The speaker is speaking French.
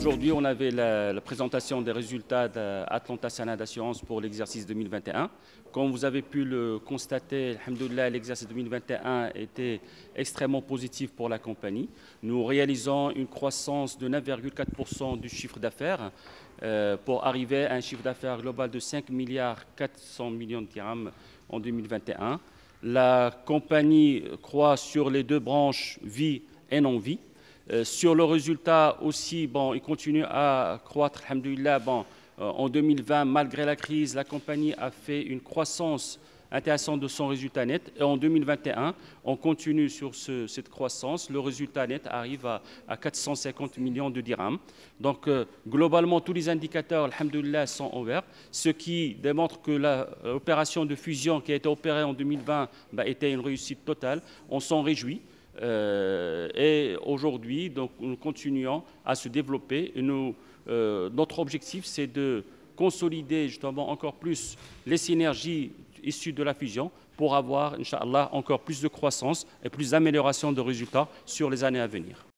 Aujourd'hui, on avait la présentation des résultats d'Atlanta Sanad Assurance pour l'exercice 2021. Comme vous avez pu le constater, alhamdoulilah, l'exercice 2021 était extrêmement positif pour la compagnie. Nous réalisons une croissance de 9,4% du chiffre d'affaires pour arriver à un chiffre d'affaires global de 5 milliards 400 millions de dirhams en 2021. La compagnie croît sur les deux branches vie et non-vie. Sur le résultat aussi, il continue à croître, alhamdoulilah. En 2020, malgré la crise, la compagnie a fait une croissance intéressante de son résultat net. Et en 2021, on continue sur cette croissance. Le résultat net arrive à 450 millions de dirhams. Donc, globalement, tous les indicateurs, alhamdoulilah, sont ouverts, ce qui démontre que l'opération de fusion qui a été opérée en 2020 était une réussite totale. On s'en réjouit. Et aujourd'hui, nous continuons à se développer. Et notre objectif, c'est de consolider justement encore plus les synergies issues de la fusion pour avoir, Inch'Allah, encore plus de croissance et plus d'amélioration de résultats sur les années à venir.